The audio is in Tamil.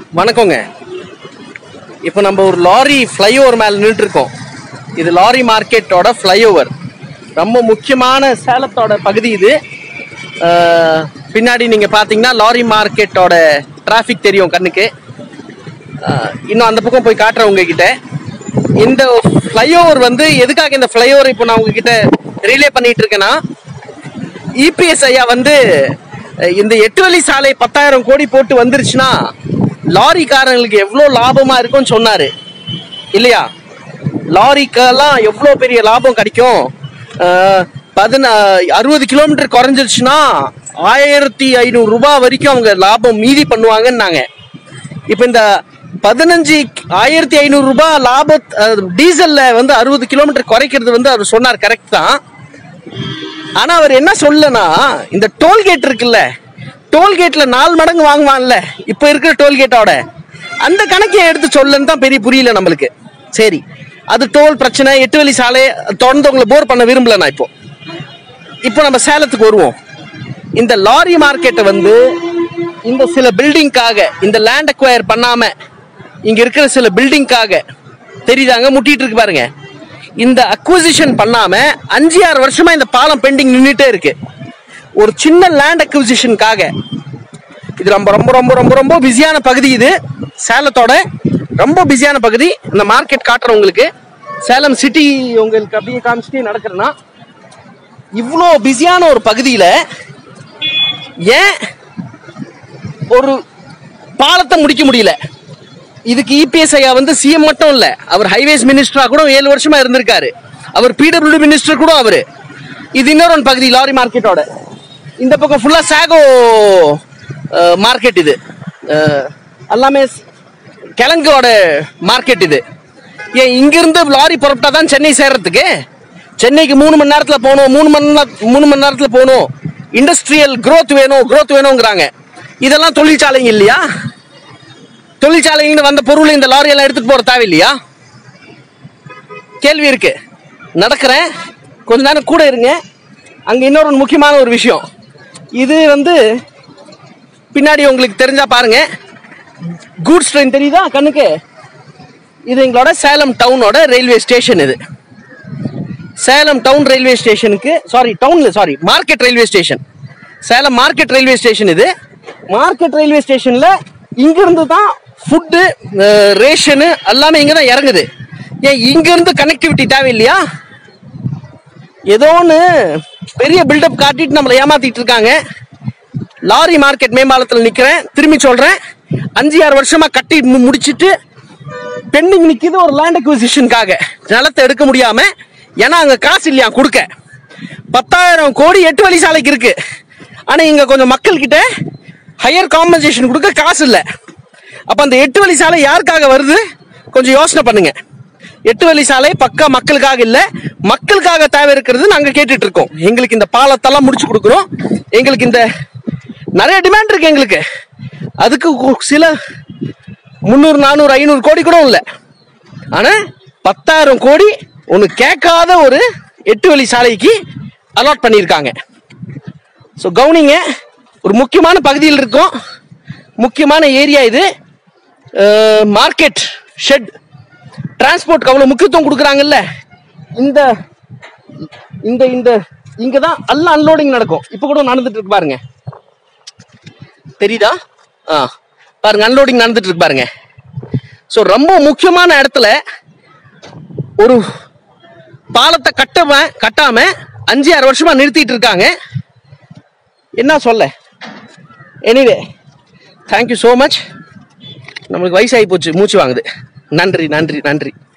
வணக்கங்க. இப்போ நம்ம ஒரு லாரி ஃப்ளைஓவர் மேலே நின்றுட்டு இருக்கோம். இது லாரி மார்க்கெட்டோட ஃப்ளைஓவர். ரொம்ப முக்கியமான சேலத்தோட பகுதி இது. பின்னாடி நீங்கள் பார்த்தீங்கன்னா லாரி மார்க்கெட்டோட டிராஃபிக் தெரியும் கண்ணுக்கு. இன்னும் அந்த பக்கம் போய் காட்டுறேன் உங்ககிட்ட. இந்த ஃப்ளைஓவர் வந்து எதுக்காக இந்த ஃப்ளைஓவர் இப்போ நான் உங்ககிட்ட ரிலே பண்ணிட்டு இருக்கேன்னா, இபிஎஸ் ஐயா வந்து இந்த 8 வழி சாலை 10,000 கோடி போட்டு வந்துருச்சுன்னா லாரிக்காரங்களுக்கு எவ்வளோ லாபமா இருக்கும்னு சொன்னாரு இல்லையா? லாரிக்கெல்லாம் எவ்வளோ பெரிய லாபம் கிடைக்கும். 60 கிலோமீட்டர் குறைஞ்சிருச்சுன்னா 1,500 ரூபாய் வரைக்கும் அவங்க லாபம் மீதி பண்ணுவாங்கன்னாங்க. இப்போ இந்த 1,500 ரூபாய் லாபம் டீசல்ல வந்து 60 கிலோமீட்டர் குறைக்கிறது வந்து அவர் சொன்னார், கரெக்ட் தான். ஆனா அவர் என்ன சொல்லனா, இந்த டோல்கேட் இருக்குல்ல, டோல்கேட்ல 4 மடங்கு வாங்குவான்ல இப்ப இருக்கிற டோல்கேட்டோட, அந்த கணக்கை எடுத்து சொல்லன்னு தான் பெரிய புரியல நம்மளுக்கு. சரி, அது டோல் பிரச்சனை, 8 வழி சாலை தொடர்ந்து உங்களை போர் பண்ண விரும்பல நான். இப்போ நம்ம சேலத்துக்கு வருவோம். இந்த லாரி மார்க்கெட்டை வந்து இந்த சில பில்டிங்காக, இந்த லேண்ட் அக்வயர் பண்ணாம இங்க இருக்கிற சில பில்டிங்காக தெரியுதாங்க முட்டிட்டு இருக்கு பாருங்க. இந்த அக்விசிஷன் பண்ணாம 5-6 வருஷமா இந்த பாலம் பெண்டிங் நின்றுட்டே இருக்கு. ஒரு சின்ன லேண்ட் அக்விசிஷனுக்காக. இது ரொம்ப ரொம்ப ரொம்ப ரொம்ப ரொம்ப பிஸியான பகுதி. இது சேலத்தோட ரொம்ப பிஸியான பகுதி. இந்த மார்க்கெட் காட்டுறேன் உங்களுக்கு. சேலம் சிட்டி உங்களுக்கு அப்படியே காமிச்சிட்டே நடக்கிறேன்னா, இவ்வளோ பிஸியான ஒரு பகுதியில ஏன் ஒரு பாலத்தை முடிக்க முடியல? இதுக்கு இபிஎஸ் ஐயா வந்து சிஎம் மட்டும் இல்ல, அவர் ஹைவேஸ் மினிஸ்டரா கூட 7 வருஷமா இருந்திருக்காரு. அவர் பிடபிள்யூ மினிஸ்டர் கூட அவரு. இது இன்னொரு பகுதி லாரி மார்க்கெட்டோட. இந்த பக்கம் ஃபுல்லா சாகோ மார்க்கெட். இது எல்லாமே கிழங்கோட மார்க்கெட். இது ஏன் இங்கிருந்து லாரி புறப்பட்டா தான் சென்னை சேர்றதுக்கு? சென்னைக்கு 3 மணி நேரத்துல போகணும், 3 மணி நேரத்துல போகணும். இண்டஸ்ட்ரியல் growth வேணுங்கிறாங்க. இதெல்லாம் தொழிற்சாலைங்க இல்லையா? தொழிற்சாலைன்னு வந்த பொருள் இந்த லாரி எல்லாம் எடுத்துட்டு போற தேவை இல்லையா? கேள்வி இருக்கு. நடக்கிறேன், கொஞ்ச நேரம் கூட இருங்க. அங்க இன்னொரு முக்கியமான ஒரு விஷயம். இது வந்து பின்னாடி உங்களுக்கு தெரிஞ்சா பாருங்க, கூட்ஸ் ட்ரெயின் தெரியுதா கண்ணுக்கு? இது எங்களோட சேலம் டவுனோட ரயில்வே ஸ்டேஷன். இது சேலம் டவுன் ரயில்வே ஸ்டேஷனுக்கு, market railway station, Salem market railway station. இது மார்க்கெட் ரயில்வே ஸ்டேஷன்ல இங்கிருந்து தான் ஃபுட்டு, ரேஷனு எல்லாமே இங்க தான் இறங்குது. ஏன் இங்கிருந்து கனெக்டிவிட்டி தேவையில்லையா? ஏதோ ஒன்று பெரிய பில்டப் காட்டிட்டு நம்மளை ஏமாத்திட்டு இருக்காங்க. லாரி மார்க்கெட் மேம்பாலத்தில் நிற்கிறேன், திரும்பி சொல்றேன். 5-6 வருஷமா கட்டி முடிச்சுட்டு பெண்டிங் நிற்கிது ஒரு லேண்ட் அக்விசிஷனுக்காக. நிலத்தை எடுக்க முடியாம, ஏன்னா அங்க காசு இல்லையா கொடுக்க. 10,000 கோடி 8 வழி சாலைக்கு இருக்கு. ஆனா இங்க கொஞ்சம் மக்கள் கிட்ட ஹையர் காம்பன்சேஷன் கொடுக்க காசு இல்லை. அப்ப அந்த 8 வழி சாலை யாருக்காக வருது? கொஞ்சம் யோசனை பண்ணுங்க. 8 வழி சாலை பக்கா மக்களுக்காக இல்ல, மக்களுக்காக தேவை இருக்கிறது நாங்க கேட்டுட்டு இருக்கோம். எங்களுக்கு இந்த பாலத்தெல்லாம் முடிச்சு கொடுக்குறோம், எங்களுக்கு இந்த நிறைய டிமாண்ட் இருக்கு எங்களுக்கு. அதுக்கு சில 300, 400, 500 கோடி கூட இல்லை. ஆனா 10,000 கோடி ஒன்று கேட்காத ஒரு 8 வழி சாலைக்கு அலாட் பண்ணியிருக்காங்க. ஸோ கவனிங்க, ஒரு முக்கியமான பகுதியில் இருக்கும், முக்கியமான ஏரியா இது. மார்க்கெட் ஷெட் டிரான்ஸ்போர்ட் அவ்வளவு முக்கியத்துவம் கொடுக்குறாங்கல்ல. இந்த இந்த இந்த இங்கதான் எல்லாம் அன்லோடிங் நடக்கும். இப்ப கூட நடந்துட்டு இருக்கு பாருங்க, தெரியுதா? பாருங்க, அன்லோடிங் நடந்துட்டு இருக்கு பாருங்க. ஸோ ரொம்ப முக்கியமான இடத்துல ஒரு பாலத்தை கட்டாம 5-6 வருஷமா நிறுத்திட்டு இருக்காங்க. என்ன சொல்ல? Anyway, thank you so much. நம்மளுக்கு வயசாகி போச்சு, மூச்சு வாங்குது. நன்றி நன்றி நன்றி.